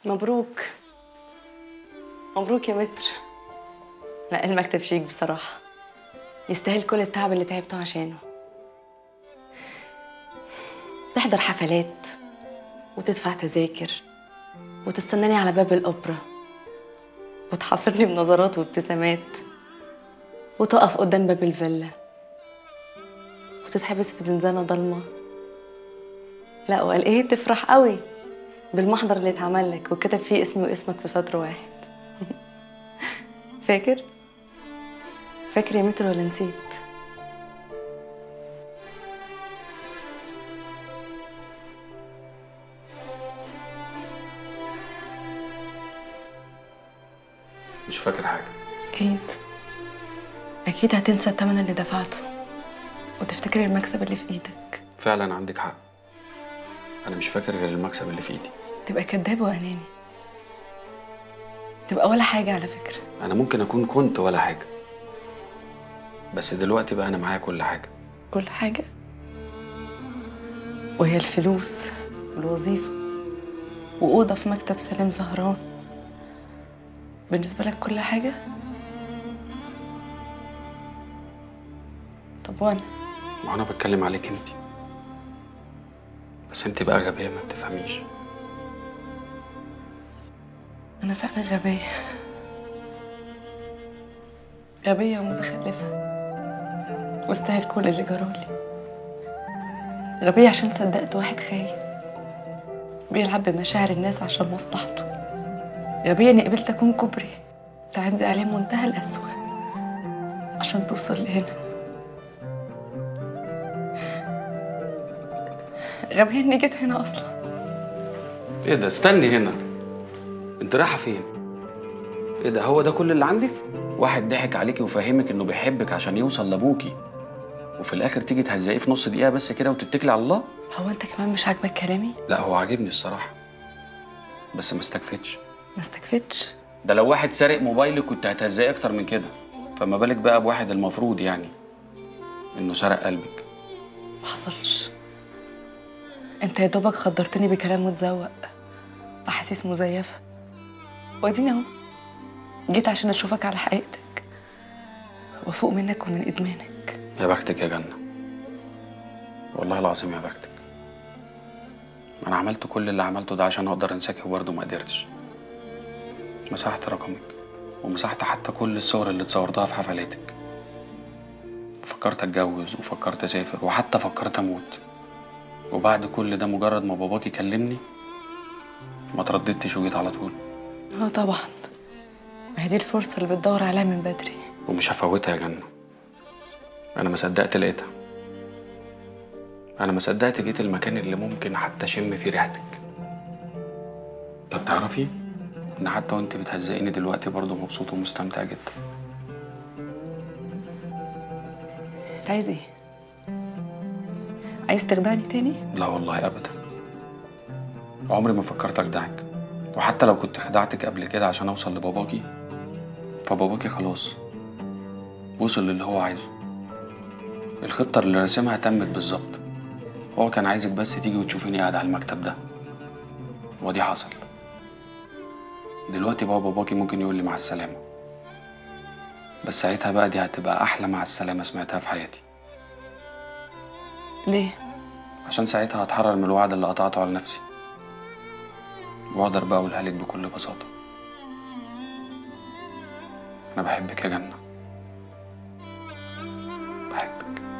مبروك. مبروك يا متر. لا المكتب شيك بصراحة، يستاهل كل التعب اللي تعبته عشانه. تحضر حفلات وتدفع تذاكر وتستناني على باب الأوبرا وتحاصرني بنظرات وابتسامات وتقف قدام باب الفيلا وتتحبس في زنزانة ضلمة. لا وقال ايه، تفرح قوي بالمحضر اللي اتعمل لك وكتب فيه اسمي واسمك في سطر واحد. فاكر؟ فاكر يا متر ولا نسيت؟ مش فاكر حاجة. أكيد أكيد هتنسى الثمن اللي دفعته وتفتكر المكسب اللي في إيدك. فعلا عندك حق، أنا مش فاكر غير المكسب اللي في إيدي. تبقى كداب وأناني، تبقى ولا حاجة على فكرة. أنا ممكن أكون كنت ولا حاجة، بس دلوقتي بقى أنا معايا كل حاجة. كل حاجة؟ وهي الفلوس والوظيفة وأوضة في مكتب سلام زهران بالنسبة لك كل حاجة؟ طب وأنا؟ ما أنا بتكلم عليك أنت، بس أنت بقى غبية ما بتفهميش. أنا فعلا غبية، غبية ومتخلفة واستاهل كل اللي جرالي. غبية عشان صدقت واحد خاين بيلعب بمشاعر الناس عشان مصلحته. غبية إني قبلت أكون كوبري تعدي عليه منتهى القسوة عشان توصل لهنا. غبية إني جيت هنا أصلا. إيه ده؟ استني هنا، أنت رايحة فين؟ إيه ده؟ هو ده كل اللي عندك؟ واحد ضحك عليكي وفهمك إنه بيحبك عشان يوصل لأبوكي، وفي الآخر تيجي تهزقيه في نص دقيقة بس كده وتتكلي على الله؟ هو أنت كمان مش عاجبك كلامي؟ لا هو عاجبني الصراحة، بس ما استكفتش. ما استكفتش؟ ده لو واحد سارق موبايلك كنت هتهزقيه أكتر من كده، فما بالك بقى بواحد المفروض يعني إنه سرق قلبك. ما حصلش. أنت يا دوبك خدرتني بكلام متزوق، أحاسيس مزيفة، وأديني أهو جيت عشان أشوفك على حقيقتك وأفوق منك ومن إدمانك. يا بختك يا جنة، والله العظيم يا بختك. أنا عملت كل اللي عملته ده عشان أقدر أنساكي وبرضه ما قدرتش. مسحت رقمك ومسحت حتى كل الصور اللي اتصورتها في حفلاتك. فكرت أتجوز وفكرت أسافر وحتى فكرت أموت، وبعد كل ده مجرد ما باباكي كلمني ما ترددتش وجيت على طول. طبعا، ما هي دي الفرصة اللي بتدور عليها من بدري ومش هفوتها يا جنة. أنا ما صدقت لقيتها، أنا ما صدقت جيت المكان اللي ممكن حتى أشم فيه ريحتك. طب تعرفي إن حتى وأنت بتهزقيني دلوقتي برضه مبسوط ومستمتع جدا. أنت عايز إيه؟ عايز تخدعني تاني؟ لا والله أبدا، عمري ما فكرت أخدعك، وحتى لو كنت خدعتك قبل كده عشان أوصل لباباكي فباباكي خلاص وصل للي هو عايزه. الخطة اللي راسمها تمت بالظبط. هو كان عايزك بس تيجي وتشوفيني قاعد على المكتب ده، ودي حصل. دلوقتي بقى باباكي ممكن يقول لي مع السلامة، بس ساعتها بقى دي هتبقى أحلى مع السلامة سمعتها في حياتي. ليه؟ عشان ساعتها هتحرر من الوعد اللي قطعته على نفسي، وأقدر بقى أقولها لك بكل بساطة. أنا بحبك يا جنة، بحبك.